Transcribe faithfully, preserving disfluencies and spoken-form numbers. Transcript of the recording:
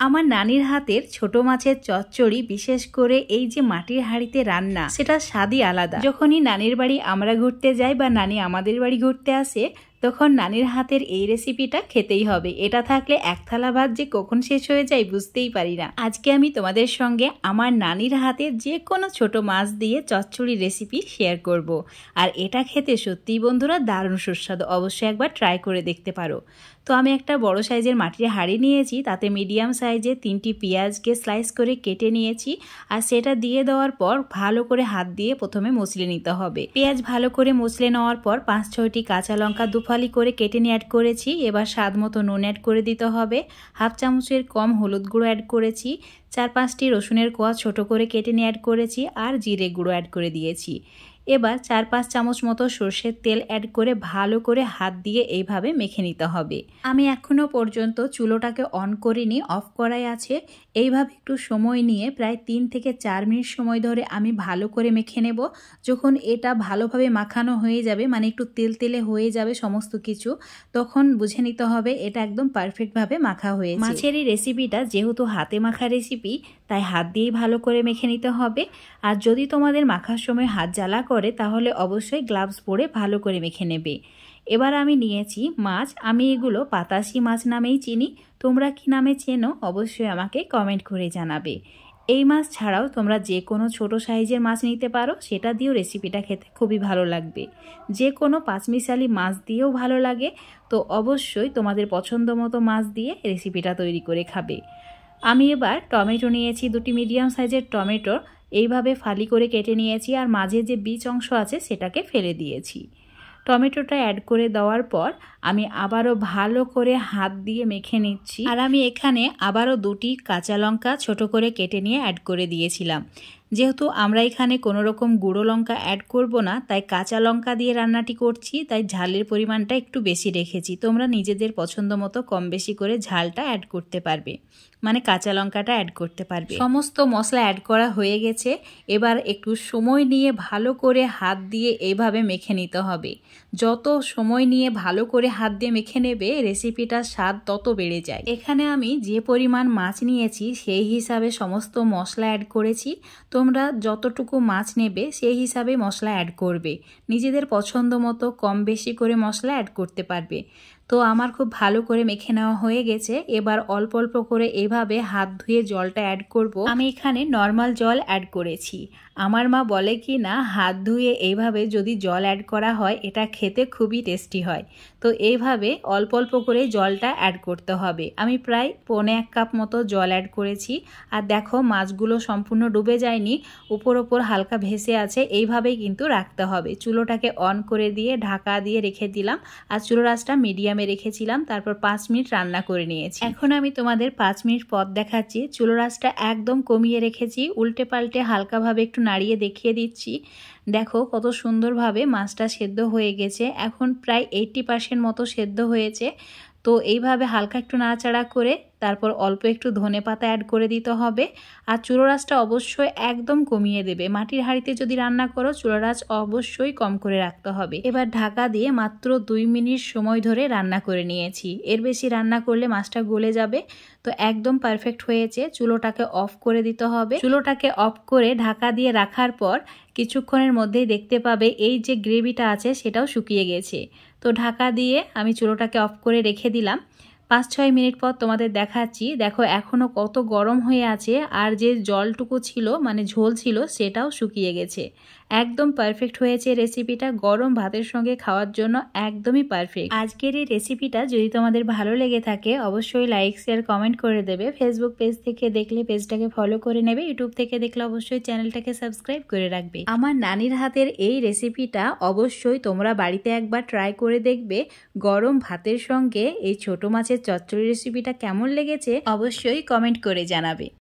আমার নানির হাতের ছোট মাছের চচ্চড়ি, বিশেষ করে এই যে মাটির হাঁড়িতে রান্না, সেটা স্বাদই আলাদা। যখনই নানির বাড়ি আমরা ঘুরতে যাই বা নানি আমাদের বাড়ি ঘুরতে আসে, তখন নানির হাতের এই রেসিপিটা খেতেই হবে। এটা থাকলে এক থালা ভাত যে কখন শেষ হয়ে যায় বুঝতেই পারি না। আজকে আমি তোমাদের সঙ্গে আমার নানির হাতের যে কোনো ছোট মাছ দিয়ে চচ্চড়ি রেসিপি শেয়ার করব। আর এটা খেতে সত্যিই বন্ধুরা দারুণ সুস্বাদু, অবশ্যই একবার ট্রাই করে দেখতে পারো। তো আমি একটা বড় সাইজের মাটির হাঁড়ি নিয়েছি, তাতে মিডিয়াম সাইজের তিনটি পেঁয়াজকে স্লাইস করে কেটে নিয়েছি। আর সেটা দিয়ে দেওয়ার পর ভালো করে হাত দিয়ে প্রথমে মচলে নিতে হবে। পেঁয়াজ ভালো করে মচলে নেওয়ার পর পাঁচ ছয়টি কাঁচা লঙ্কা দুফালি করে কেটে নিয়ে অ্যাড করেছি। এবার স্বাদ মতো নুন অ্যাড করে দিতে হবে। হাফ চামচের কম হলুদ গুঁড়ো অ্যাড করেছি। চার পাঁচটি রসুনের কোয়া ছোট করে কেটে নিয়ে অ্যাড করেছি আর জিরে গুঁড়ো অ্যাড করে দিয়েছি। এবার চার পাঁচ চামচ মতো সর্ষের তেল অ্যাড করে ভালো করে হাত দিয়ে এইভাবে মেখে নিতে হবে। আমি এখনো পর্যন্ত চুলোটাকে অন করিনি, অফ করাই আছে। এইভাবে একটু সময় নিয়ে প্রায় তিন থেকে চার মিনিট সময় ধরে আমি ভালো করে মেখে নেব। যখন এটা ভালোভাবে মাখানো হয়ে যাবে, মানে একটু তেল তেলে হয়ে যাবে সমস্ত কিছু, তখন বুঝে নিতে হবে এটা একদম পারফেক্টভাবে মাখা হয়েছে। মাছের এই রেসিপিটা যেহেতু হাতে মাখা রেসিপি, তাই হাত দিয়েই ভালো করে মেখে নিতে হবে। আর যদি তোমাদের মাখার সময় হাত জ্বালা করে তাহলে অবশ্যই গ্লাভস পরে ভালো করে মেখে নেবে। এবার আমি নিয়েছি মাছ। আমি এগুলো পাতাশি মাছ নামেই চিনি, তোমরা কি নামে চেনো অবশ্যই আমাকে কমেন্ট করে জানাবে। এই মাছ ছাড়াও তোমরা যে কোনো ছোট সাইজের মাছ নিতে পারো, সেটা দিয়েও রেসিপিটা খেতে খুবই ভালো লাগবে। যে কোনো পাঁচমিশালি মাছ দিয়েও ভালো লাগে। তো অবশ্যই তোমাদের পছন্দ মতো মাছ দিয়ে রেসিপিটা তৈরি করে খাবে। আমি এবার টমেটো নিয়েছি, দুটি মিডিয়াম সাইজের টমেটো এইভাবে ফালি করে কেটে নিয়েছি। আর মাঝে যে বীজ অংশ আছে সেটাকে ফেলে দিয়েছি। টমেটোটা অ্যাড করে দেওয়ার পর আমি আবারও ভালো করে হাত দিয়ে মেখে নিচ্ছি। আর আমি এখানে আবারও দুটি কাঁচা লঙ্কা ছোট করে কেটে নিয়ে অ্যাড করে দিয়েছিলাম। যেহেতু আমরা এখানে কোনো রকম গুঁড়ো লঙ্কা অ্যাড করব না, তাই কাঁচা লঙ্কা দিয়ে রান্নাটি করছি, তাই ঝালের পরিমাণটা একটু বেশি রেখেছি। তোমরা নিজেদের পছন্দ মতো কম বেশি করে ঝালটা অ্যাড করতে পারবে, মানে কাঁচা লঙ্কাটা অ্যাড করতে পারবে। সমস্ত মশলা অ্যাড করা হয়ে গেছে। এবার একটু সময় নিয়ে ভালো করে হাত দিয়ে এইভাবে মেখে নিতে হবে। যত সময় নিয়ে ভালো করে হাত দিয়ে মেখে নেবে, রেসিপিটার স্বাদ তত বেড়ে যায়। এখানে আমি যে পরিমাণ মাছ নিয়েছি সেই হিসাবে সমস্ত মশলা অ্যাড করেছি। তোমরা যতটুকু মাছ নেবে সেই হিসাবে মশলা অ্যাড করবে। নিজেদের পছন্দ মতো কম বেশি করে মশলা অ্যাড করতে পারবে। তো আমার খুব ভালো করে মেখে নেওয়া হয়ে গেছে। এবার অল্প অল্প করে এইভাবে হাত ধুয়ে জলটা অ্যাড করব। আমি এখানে নর্মাল জল অ্যাড করেছি। আমার মা বলে কি না, হাত ধুয়ে এইভাবে যদি জল অ্যাড করা হয় এটা খেতে খুবই টেস্টি হয়। তো এইভাবে অল্প অল্প করে জলটা অ্যাড করতে হবে। আমি প্রায় পৌনে এক কাপ মতো জল অ্যাড করেছি। আর দেখো মাছগুলো সম্পূর্ণ ডুবে যায়নি, উপর ওপর হালকা ভেসে আছে। এইভাবেই কিন্তু রাখতে হবে। চুলোটাকে অন করে দিয়ে ঢাকা দিয়ে রেখে দিলাম। আর চুলোর আঁচটা মিডিয়ামে রেখেছিলাম। তারপর পাঁচ মিনিট রান্না করে নিয়েছি। এখন আমি তোমাদের পাঁচ মিনিট পর দেখাচ্ছি। চুলোর আঁচটা একদম কমিয়ে রেখেছি। উল্টে পাল্টে হালকাভাবে একটু নাড়িয়ে দেখিয়ে দিচ্ছি। দেখো কত সুন্দরভাবে মাছটা সেদ্ধ হয়ে গেছে। এখন প্রায় এইট্টি পার্সেন্ট মতো সেদ্ধ হয়েছে। তো এইভাবে হালকা একটু নাড়াচাড়া করে তারপর অল্প একটু ধনেপাতা অ্যাড করে দিতে হবে। আর চুলোর আঁচটা অবশ্যই একদম কমিয়ে দেবে। মাটির হাঁড়িতে যদি রান্না করো চুলোর আঁচ অবশ্যই কম করে রাখতে হবে। এবার ঢাকা দিয়ে মাত্র দুই মিনিট সময় ধরে রান্না করে নিয়েছি। এর বেশি রান্না করলে মাছটা গলে যাবে। তো একদম পারফেক্ট হয়েছে। চুলোটাকে অফ করে দিতে হবে। চুলোটাকে অফ করে ঢাকা দিয়ে রাখার পর কিছুক্ষণের মধ্যেই দেখতে পাবে এই যে গ্রেভিটা আছে সেটাও শুকিয়ে গেছে। তো ঢাকা দিয়ে আমি চুলোটাকে অফ করে রেখে দিলাম। পাঁচ ছয় মিনিট পর তোমাদের দেখাচ্ছি। দেখো এখনও কত গরম হয়ে আছে। আর যে জলটুকু ছিল, মানে ঝোল ছিল, সেটাও শুকিয়ে গেছে। একদম পারফেক্ট হয়েছে রেসিপিটা। গরম ভাতের সঙ্গে খাওয়ার জন্য একদমই পারফেক্ট। আজকের এই রেসিপিটা যদি তোমাদের ভালো লেগে থাকে অবশ্যই লাইক শেয়ার কমেন্ট করে দেবে। ফেসবুক পেজ থেকে দেখলে পেজটাকে ফলো করে নেবে। ইউটিউব থেকে দেখলে অবশ্যই চ্যানেলটাকে সাবস্ক্রাইব করে রাখবে। আমার নানির হাতের এই রেসিপিটা অবশ্যই তোমরা বাড়িতে একবার ট্রাই করে দেখবে। গরম ভাতের সঙ্গে এই ছোট মাছের চচ্চড়ি রেসিপিটা কেমন লেগেছে অবশ্যই কমেন্ট করে জানাবে।